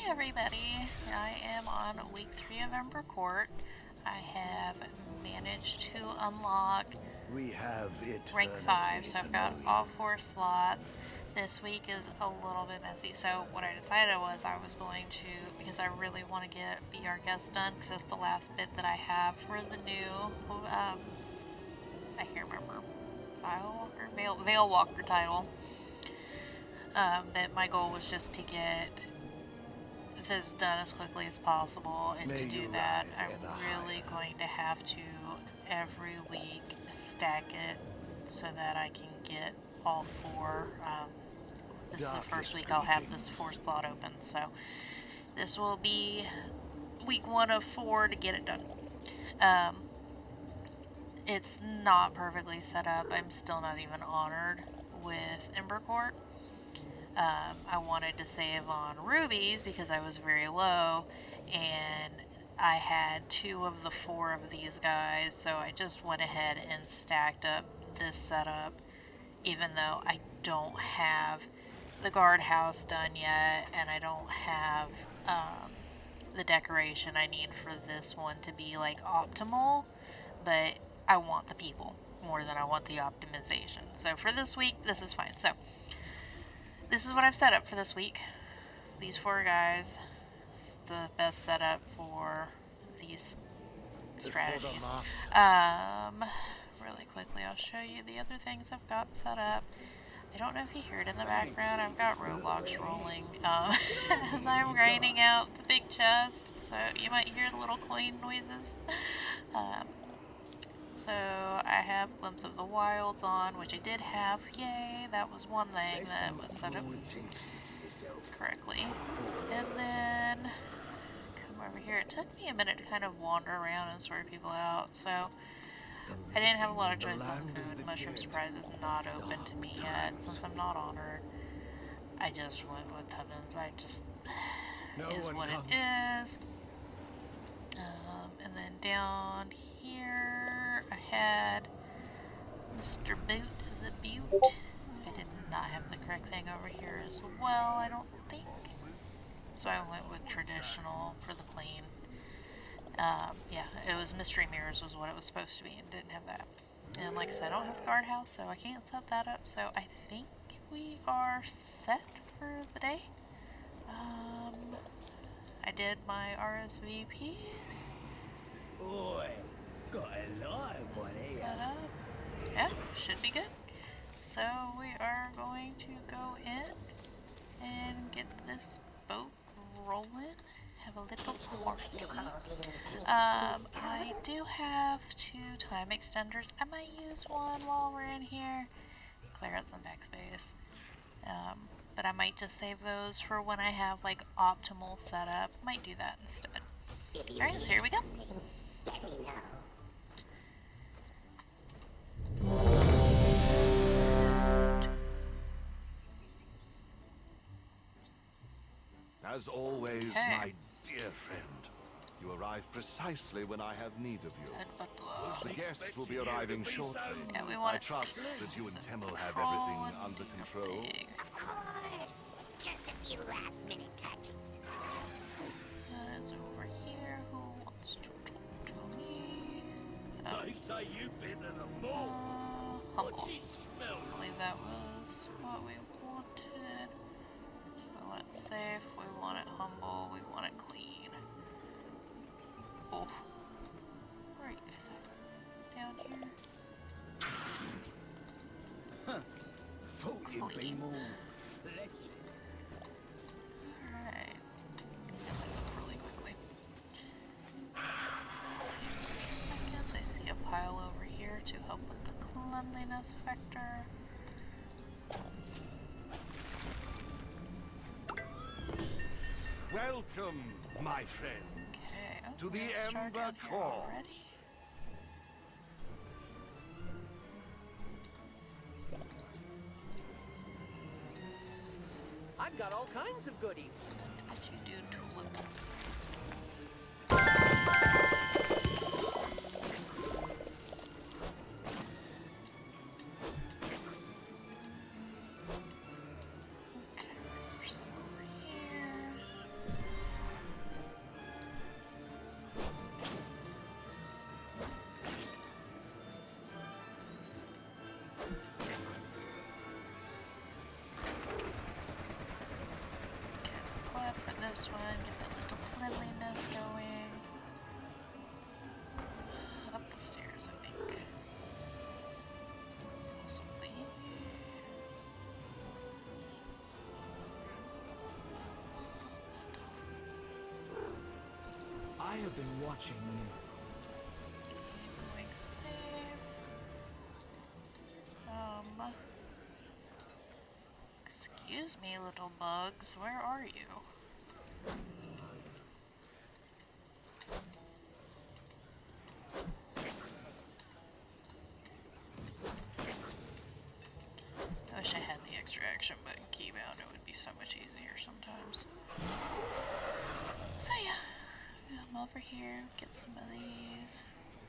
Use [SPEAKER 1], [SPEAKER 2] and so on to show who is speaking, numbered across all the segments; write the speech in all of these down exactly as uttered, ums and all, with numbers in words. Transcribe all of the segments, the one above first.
[SPEAKER 1] everybody, I am on week three of Ember Court. I have managed to unlock
[SPEAKER 2] we have
[SPEAKER 1] rank five, so I've got all four slots. This week is a little bit messy, so what I decided was I was going to, because I really want to get Be Our Guest done, because that's the last bit that I have for the new, um, I can't remember, Tile Walker? Veil, Veil Walker title. Um, that my goal was just to get this done as quickly as possible, and May to do that I'm really higher. going to have to every week stack it so that I can get all four. Um, this Darkest is the first week I'll have this fourth slot open, so this will be week one of four to get it done. Um, it's not perfectly set up. I'm still not even honored with Ember Court. Um, I wanted to save on rubies because I was very low, and I had two of the four of these guys, so I just went ahead and stacked up this setup, even though I don't have the guardhouse done yet, and I don't have um, the decoration I need for this one to be like optimal, but I want the people more than I want the optimization. So for this week, this is fine. So this is what I've set up for this week. These four guys. It's the best setup for these strategies. Um, really quickly, I'll show you the other things I've got set up. I don't know if you hear it in the background. I've got Roblox rolling um, as I'm grinding out the big chest, so you might hear the little coin noises. Um, So I have Glimpse of the Wilds on, which I did have. Yay, that was one thing that was set up correctly. And then come over here. It took me a minute to kind of wander around and sort people out, so I didn't have a lot of choices in food. Mushroom Surprise is not open to me yet, since I'm not honored. I just went with Tubbins. I just is what it is. Um, and then down here, I had Mister Boot the Butte. I did not have the correct thing over here as well, I don't think. So I went with traditional for the clean. Um, yeah, it was Mystery Mirrors was what it was supposed to be, and didn't have that. And like I said, I don't have the guardhouse, so I can't set that up. So I think we are set for the day. Um... I did my R S V Ps.
[SPEAKER 3] Oi, got a live one here.
[SPEAKER 1] Set up. Yeah, should be good. So we are going to go in and get this boat rolling. Have a little party. Um, I do have two time extenders. I might use one while we're in here. Clear out some backspace. Um, But I might just save those for when I have like optimal setup. Might do that instead. Alright, so here we go.
[SPEAKER 2] As always,
[SPEAKER 1] okay.
[SPEAKER 2] My dear friend, you arrive precisely when I have need of you. The guests will be arriving shortly.
[SPEAKER 1] Yeah, we want
[SPEAKER 2] I trust that you and Temel have
[SPEAKER 1] control
[SPEAKER 2] everything under control.
[SPEAKER 4] Of course. Just a few last minute touches.
[SPEAKER 1] That is over here. Who wants to talk to me? Um,
[SPEAKER 3] They say you've been to the mall.
[SPEAKER 1] uh, humble.
[SPEAKER 3] What's it smell?
[SPEAKER 1] I believe that was what we wanted. We want it safe, we want it humble, we want it clean. Oh. Where are you guys at? Down here?
[SPEAKER 3] Huh. Thought you'd be more fleshy.
[SPEAKER 1] Alright. Get this up really quickly. Seconds, I see a pile over here to help with the cleanliness factor.
[SPEAKER 2] Welcome, my friend,
[SPEAKER 1] Okay, oh,
[SPEAKER 2] to the
[SPEAKER 1] we're gonna start
[SPEAKER 2] Ember
[SPEAKER 1] down here
[SPEAKER 2] Court.
[SPEAKER 1] already.
[SPEAKER 5] I've got all kinds of goodies.
[SPEAKER 1] What did you do, Tulip? Okay, some over here. first one, get the little cleanliness going. Up the stairs, I think. Possibly.
[SPEAKER 3] I have been watching you.
[SPEAKER 1] Quick save. Um. Excuse me, little bugs. Where are you? I wish I had the extra action button keybound. It would be so much easier sometimes. So yeah. Come over here, get some of these.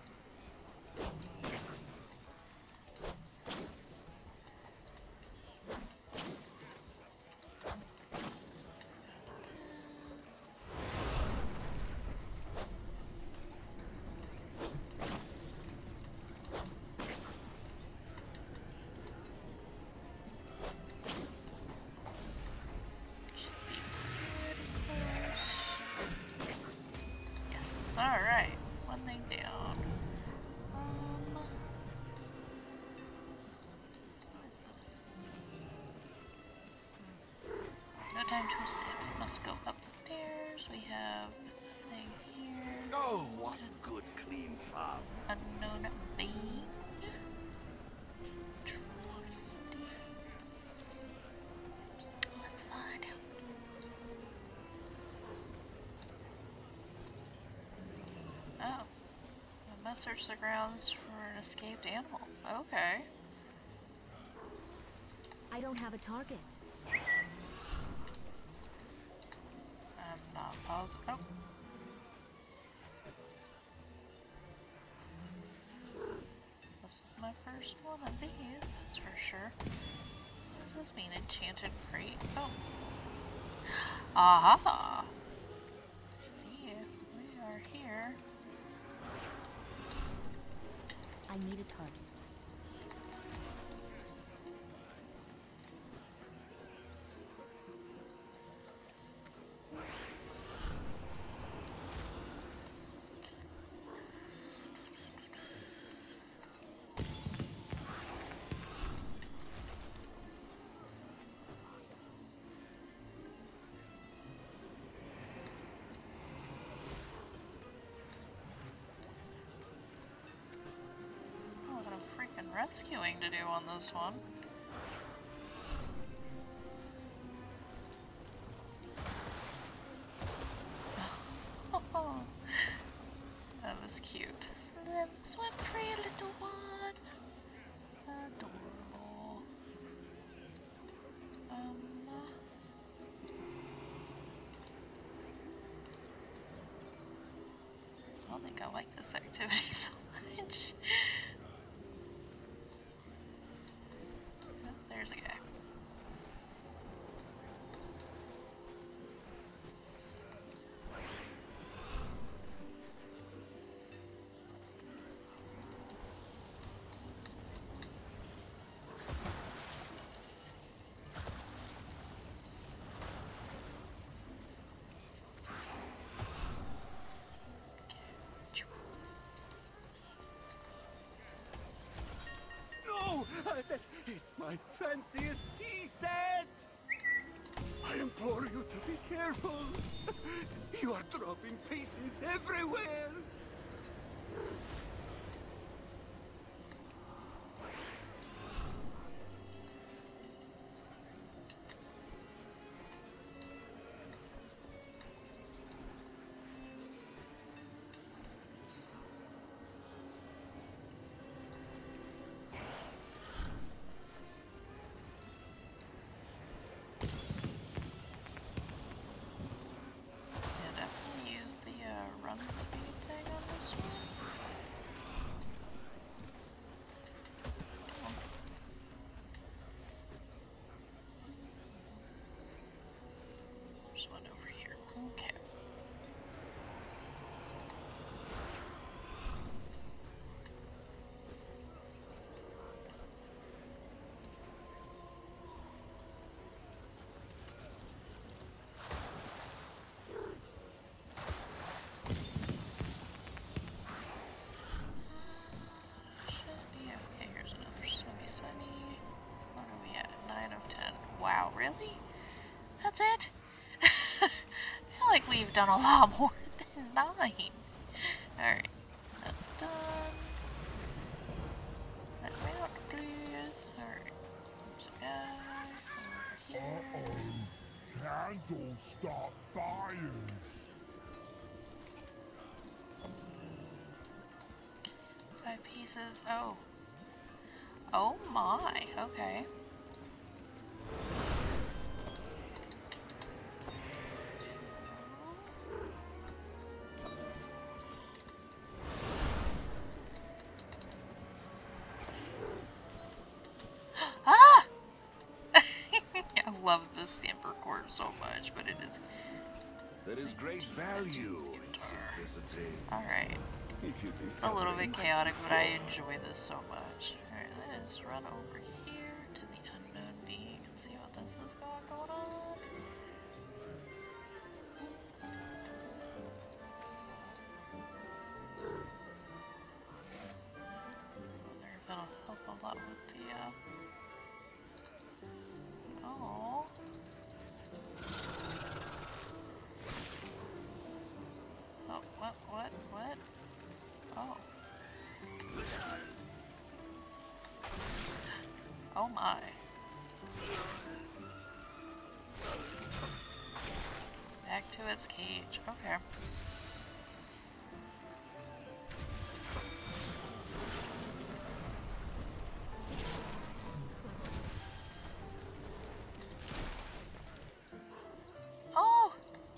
[SPEAKER 1] Alright, one thing down. Um, what's this? No time to sit. Must go upstairs. We have a thing here.
[SPEAKER 2] Oh, what a good clean farm.
[SPEAKER 1] Unknown being. Trusty. Let's find out. Oh. I must search the grounds for an escaped animal. Okay.
[SPEAKER 6] I don't have a target.
[SPEAKER 1] I'm not positive. Oh. This is my first one of these, that's for sure. What does this mean? Enchanted crate? Oh. Aha! See, we are here.
[SPEAKER 6] I need a target.
[SPEAKER 1] Rescuing to do on this one. That was cute. Swim, swim free, little one. Adorable. Um, I don't think I like this activity so much. There's a guy.
[SPEAKER 3] No! Uh, that is my fanciest tea set! I implore you to be careful. You are dropping pieces everywhere.
[SPEAKER 1] Yeah, definitely use the uh, run speed thing on like we've done a lot more than nine. Alright, that's done. Let me out, please. Alright, there's a guy over here.
[SPEAKER 7] Uh-oh. Candles start fires.
[SPEAKER 1] Five pieces. Oh. Oh my. Okay. Ah! I love this Ember Court so much, but it is.
[SPEAKER 2] There is great value in simplicity.
[SPEAKER 1] Alright.
[SPEAKER 3] If you
[SPEAKER 1] It's a little bit chaotic, but I enjoy this so much. Alright, let's run over here to the unknown being and see what this has got going on. I wonder if it'll help a lot with the, uh... Oh. Oh, what, what, what? Oh. Oh my. Back to its cage. Okay. Oh!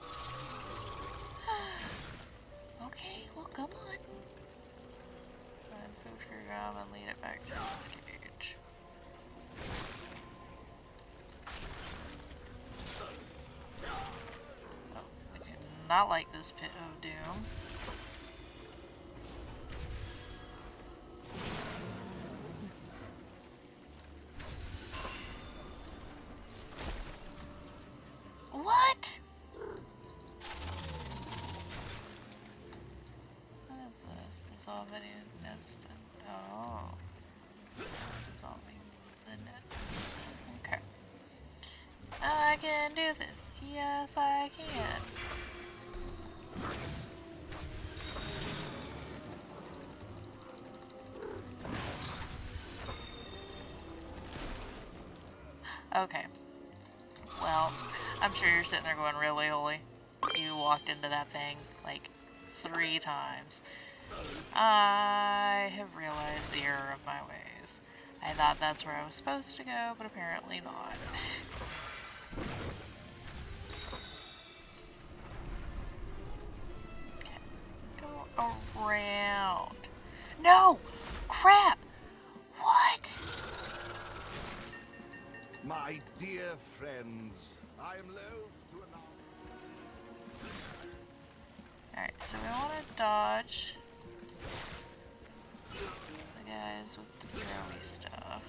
[SPEAKER 1] Okay, well come on. And push your gum and lead it back to its cage. Oh, we do not like this pit of doom. What? What is this? Dissolve any instant. Oh. Dissolving the nets. Okay. I can do this. Yes, I can. Okay. Well, I'm sure you're sitting there going, really, Holy? You walked into that thing, like, three times. I have realized the error of my ways. I thought that's where I was supposed to go, but apparently not. Okay. Go around. No! Crap! What?
[SPEAKER 2] My dear friends, I am loath to announce.
[SPEAKER 1] Alright, so we want to dodge the guys with the throwy stuff.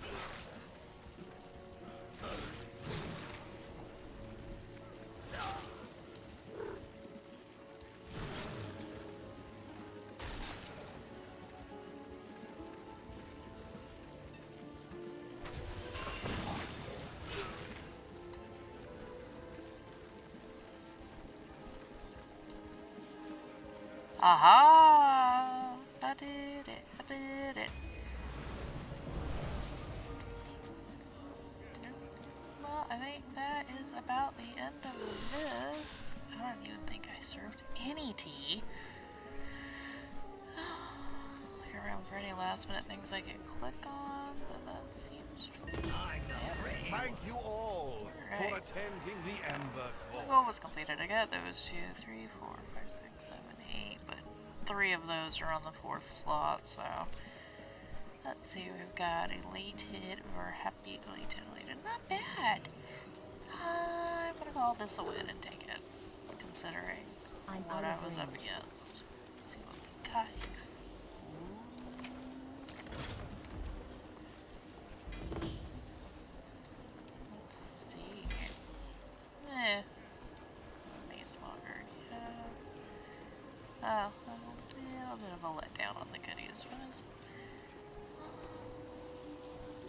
[SPEAKER 1] Aha! I did it, I did it. Well, I think that is about the end of this. I don't even think I served any tea. Look around for any last minute things I can click on, but that seems to
[SPEAKER 2] Thank you all
[SPEAKER 1] right.
[SPEAKER 2] for attending the Ember
[SPEAKER 1] The
[SPEAKER 2] Court.
[SPEAKER 1] goal was completed. I got those two, three, four, five, six, seven, eight, but three of those are on the fourth slot, so let's see, we've got elated or happy, elated, elated, not bad. I'm gonna call this a win and take it, considering
[SPEAKER 6] I'm
[SPEAKER 1] what
[SPEAKER 6] out
[SPEAKER 1] I
[SPEAKER 6] of
[SPEAKER 1] was up
[SPEAKER 6] range.
[SPEAKER 1] against. Let's see what we got here. Let's see. Eh. Mace Walker. Yeah. Oh, a little bit of a letdown on the goodies. What is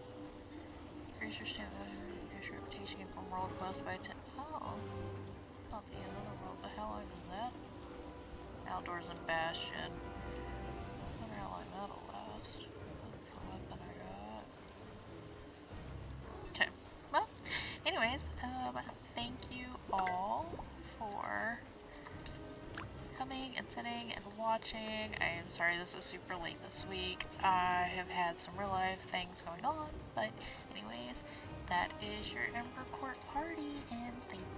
[SPEAKER 1] Increase your stamina, increase your reputation from world quest by ten. Oh. Oh. not the end of the world. The hell is that? Outdoors and Bastion. I wonder how long that'll last. That's the weapon I got. Okay. Well, anyways, um, thank you all for coming and sitting and watching. I am sorry this is super late this week. I have had some real life things going on, but anyways, that is your Ember Court party, and thank